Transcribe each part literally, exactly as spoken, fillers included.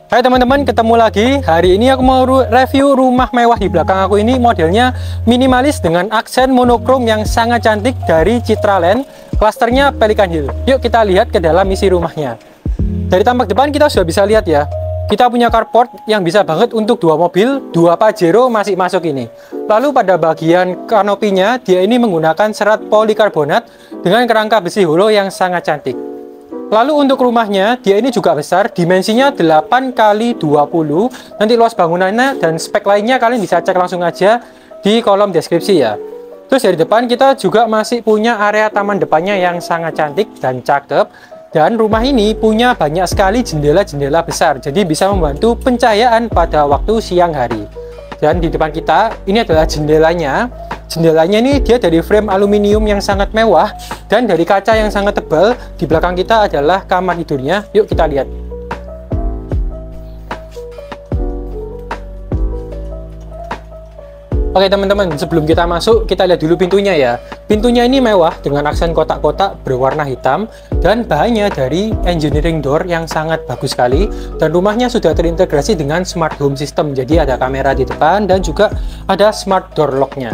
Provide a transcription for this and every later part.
Hai teman-teman, ketemu lagi. Hari ini aku mau review rumah mewah di belakang aku ini. Modelnya minimalis dengan aksen monokrom yang sangat cantik dari Citraland. Klasternya Pelikan Hill. Yuk kita lihat ke dalam isi rumahnya. Dari tampak depan kita sudah bisa lihat ya. Kita punya carport yang bisa banget untuk dua mobil, dua Pajero masih masuk ini. Lalu pada bagian kanopinya, dia ini menggunakan serat polikarbonat dengan kerangka besi holo yang sangat cantik. Lalu untuk rumahnya, dia ini juga besar, dimensinya delapan kali dua puluh. Nanti luas bangunannya dan spek lainnya kalian bisa cek langsung aja di kolom deskripsi ya. Terus dari depan kita juga masih punya area taman depannya yang sangat cantik dan cakep. Dan rumah ini punya banyak sekali jendela-jendela besar, jadi bisa membantu pencahayaan pada waktu siang hari. Dan di depan kita, ini adalah jendelanya. Jendelanya ini dia dari frame aluminium yang sangat mewah dan dari kaca yang sangat tebal. Di belakang kita adalah kamar tidurnya. Yuk kita lihat. Oke teman-teman, sebelum kita masuk, kita lihat dulu pintunya ya. Pintunya ini mewah dengan aksen kotak-kotak berwarna hitam dan bahannya dari engineering door yang sangat bagus sekali. Dan rumahnya sudah terintegrasi dengan smart home system. Jadi ada kamera di depan dan juga ada smart door lock-nya.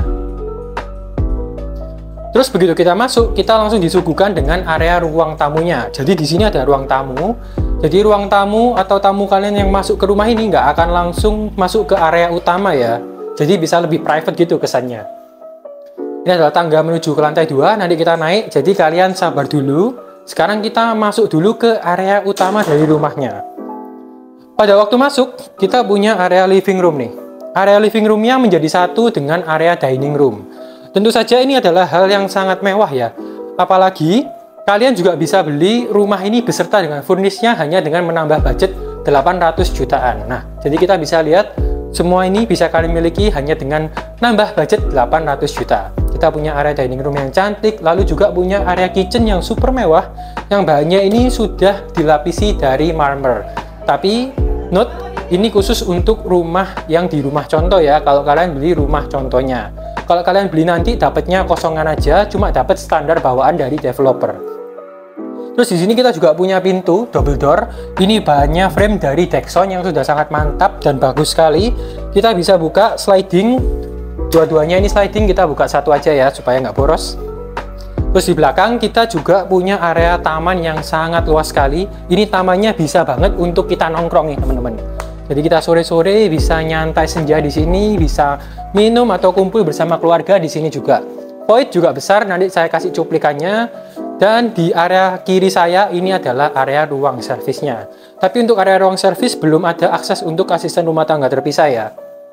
Terus begitu kita masuk, kita langsung disuguhkan dengan area ruang tamunya. Jadi di sini ada ruang tamu. Jadi ruang tamu atau tamu kalian yang masuk ke rumah ini nggak akan langsung masuk ke area utama ya. Jadi bisa lebih private gitu kesannya. Ini adalah tangga menuju ke lantai dua. Nanti kita naik. Jadi kalian sabar dulu. Sekarang kita masuk dulu ke area utama dari rumahnya. Pada waktu masuk, kita punya area living room nih. Area living roomnya menjadi satu dengan area dining room. Tentu saja ini adalah hal yang sangat mewah ya. Apalagi kalian juga bisa beli rumah ini beserta dengan furnishnya hanya dengan menambah budget delapan ratus jutaan. Nah, jadi kita bisa lihat semua ini bisa kalian miliki hanya dengan nambah budget delapan ratus juta. Kita punya area dining room yang cantik, lalu juga punya area kitchen yang super mewah yang bahannya ini sudah dilapisi dari marmer. Tapi note, ini khusus untuk rumah yang di rumah contoh ya. Kalau kalian beli rumah contohnya. Kalau kalian beli nanti dapatnya kosongan aja, cuma dapat standar bawaan dari developer. Terus di sini kita juga punya pintu double door. Ini bahannya frame dari Dexon yang sudah sangat mantap dan bagus sekali. Kita bisa buka sliding. Dua-duanya ini sliding, kita buka satu aja ya supaya nggak boros. Terus di belakang kita juga punya area taman yang sangat luas sekali. Ini tamannya bisa banget untuk kita nongkrong nih teman-teman. Jadi kita sore-sore bisa nyantai senja di sini, bisa minum atau kumpul bersama keluarga di sini juga. Void juga besar, nanti saya kasih cuplikannya. Dan di area kiri saya ini adalah area ruang servisnya. Tapi untuk area ruang servis belum ada akses untuk asisten rumah tangga terpisah ya.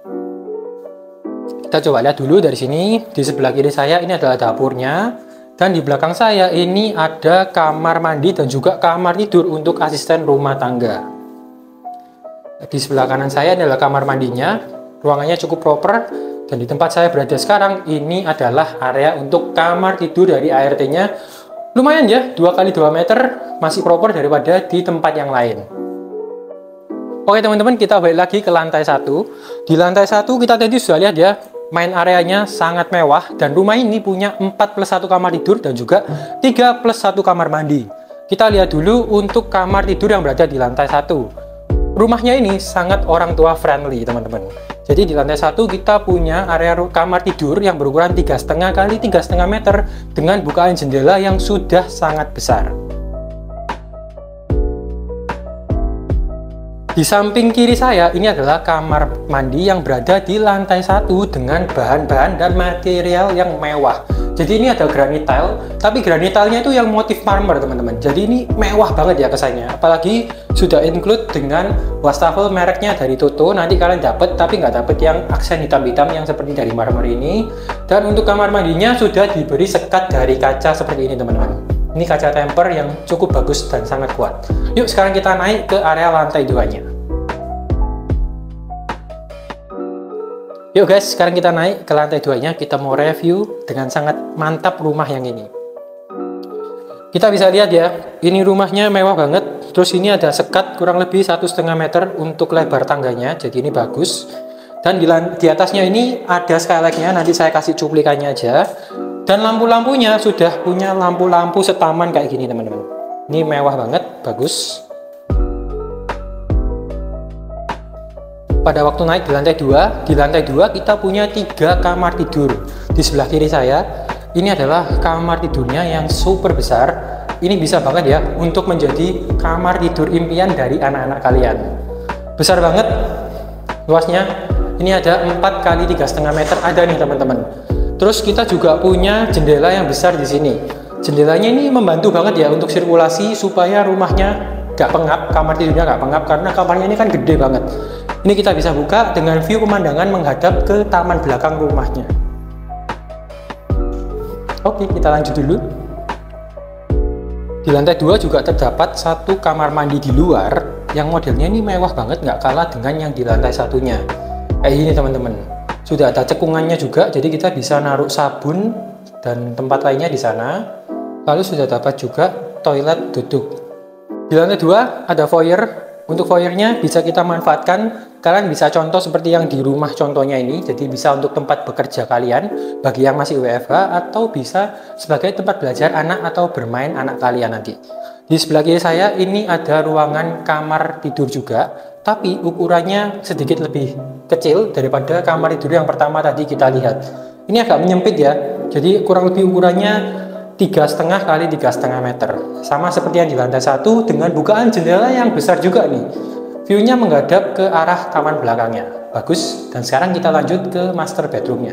Kita coba lihat dulu dari sini. Di sebelah kiri saya ini adalah dapurnya. Dan di belakang saya ini ada kamar mandi dan juga kamar tidur untuk asisten rumah tangga. Di sebelah kanan saya adalah kamar mandinya, ruangannya cukup proper, dan di tempat saya berada sekarang ini adalah area untuk kamar tidur dari A R T-nya. Lumayan ya, dua kali dua meter, masih proper daripada di tempat yang lain. Oke teman-teman, kita balik lagi ke lantai satu. Di lantai satu kita tadi sudah lihat ya, main areanya sangat mewah, dan rumah ini punya empat plus satu kamar tidur dan juga tiga plus satu kamar mandi. Kita lihat dulu untuk kamar tidur yang berada di lantai satu. Rumahnya ini sangat orang tua friendly teman-teman. Jadi di lantai satu kita punya area kamar tidur yang berukuran tiga koma lima kali tiga koma lima meter dengan bukaan jendela yang sudah sangat besar. Di samping kiri saya ini adalah kamar mandi yang berada di lantai satu dengan bahan-bahan dan material yang mewah. Jadi ini ada granite tile, tapi granite tile-nya itu yang motif marmer teman-teman. Jadi ini mewah banget ya kesannya. Apalagi sudah include dengan wastafel mereknya dari Toto. Nanti kalian dapat, tapi nggak dapat yang aksen hitam-hitam yang seperti dari marmer ini. Dan untuk kamar mandinya sudah diberi sekat dari kaca seperti ini teman-teman. Ini kaca temper yang cukup bagus dan sangat kuat. Yuk sekarang kita naik ke area lantai duanya. Yuk guys, sekarang kita naik ke lantai duanya. Kita mau review dengan sangat mantap rumah yang ini. Kita bisa lihat ya, ini rumahnya mewah banget. Terus ini ada sekat kurang lebih satu koma lima meter untuk lebar tangganya. Jadi ini bagus. Dan di, di atasnya ini ada skylight-nya. Nanti saya kasih cuplikannya aja. Dan lampu-lampunya sudah punya lampu-lampu setaman kayak gini teman-teman. Ini mewah banget, bagus. pada waktu naik di lantai dua, di lantai dua kita punya tiga kamar tidur. Di sebelah kiri saya, ini adalah kamar tidurnya yang super besar. Ini bisa banget ya untuk menjadi kamar tidur impian dari anak-anak kalian. Besar banget luasnya. Ini ada empat kali tiga koma lima meter ada nih teman-teman. Terus kita juga punya jendela yang besar di sini. Jendelanya ini membantu banget ya untuk sirkulasi supaya rumahnya gak pengap, kamar tidurnya gak pengap karena kamarnya ini kan gede banget. Ini kita bisa buka dengan view pemandangan menghadap ke taman belakang rumahnya. Oke, kita lanjut dulu. Di lantai dua juga terdapat satu kamar mandi di luar yang modelnya ini mewah banget, nggak kalah dengan yang di lantai satunya. Eh ini teman-teman, sudah ada cekungannya juga, jadi kita bisa naruh sabun dan tempat lainnya di sana. Lalu sudah dapat juga toilet duduk. Di lantai dua ada foyer. Untuk foyernya bisa kita manfaatkan. Kalian bisa contoh seperti yang di rumah contohnya ini, jadi bisa untuk tempat bekerja kalian bagi yang masih W F H, atau bisa sebagai tempat belajar anak atau bermain anak kalian nanti. Di sebelah kiri saya ini ada ruangan kamar tidur juga, tapi ukurannya sedikit lebih kecil daripada kamar tidur yang pertama tadi kita lihat. Ini agak menyempit ya, jadi kurang lebih ukurannya tiga koma lima kali tiga koma lima meter. Sama seperti yang di lantai satu dengan bukaan jendela yang besar juga nih. View-nya menghadap ke arah taman belakangnya. Bagus. Dan sekarang kita lanjut ke master bedroom-nya.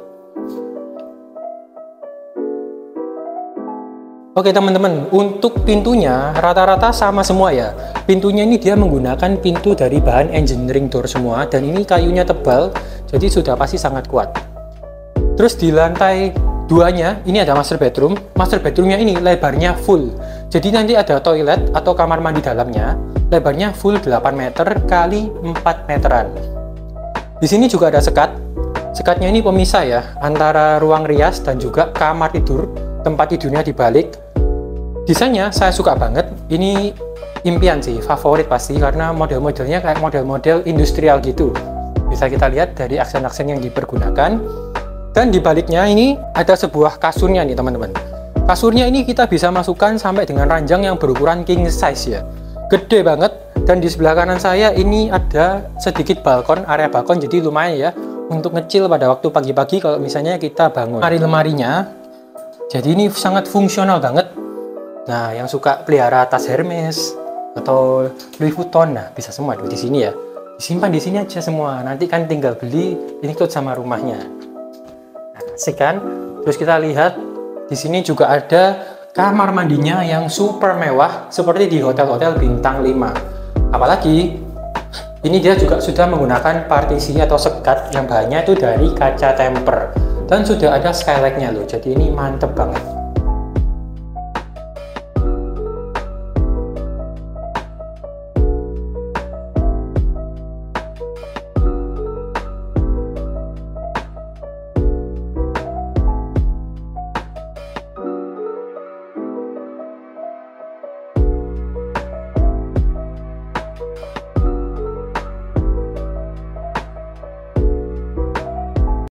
Oke teman-teman, untuk pintunya rata-rata sama semua ya. Pintunya ini dia menggunakan pintu dari bahan engineering door semua, dan ini kayunya tebal, jadi sudah pasti sangat kuat. Terus di lantai duanya ini ada master bedroom. Master bedroomnya ini lebarnya full, jadi nanti ada toilet atau kamar mandi dalamnya. Lebarnya full delapan meter kali empat meteran. Di sini juga ada sekat. Sekatnya ini pemisah ya antara ruang rias dan juga kamar tidur. Tempat tidurnya dibalik. Desainnya saya suka banget. Ini impian sih, favorit pasti, karena model-modelnya kayak model-model industrial gitu. Bisa kita lihat dari aksen-aksen yang dipergunakan. Dan di baliknya ini ada sebuah kasurnya nih teman-teman. Kasurnya ini kita bisa masukkan sampai dengan ranjang yang berukuran king size ya. Gede banget. Dan di sebelah kanan saya ini ada sedikit balkon, area balkon, jadi lumayan ya untuk ngecil pada waktu pagi-pagi kalau misalnya kita bangun. Lemari-lemarinya jadi ini sangat fungsional banget. Nah, yang suka pelihara tas Hermes atau Louis Vuitton, nah bisa semua di sini ya. Disimpan di sini aja semua. Nanti kan tinggal beli, ini ikut sama rumahnya. Nah, asik kan? Terus kita lihat di sini juga ada kamar mandinya yang super mewah seperti di hotel-hotel bintang lima. Apalagi ini dia juga sudah menggunakan partisi atau sekat yang bahannya itu dari kaca temper, dan sudah ada skylightnya loh, jadi ini mantep banget.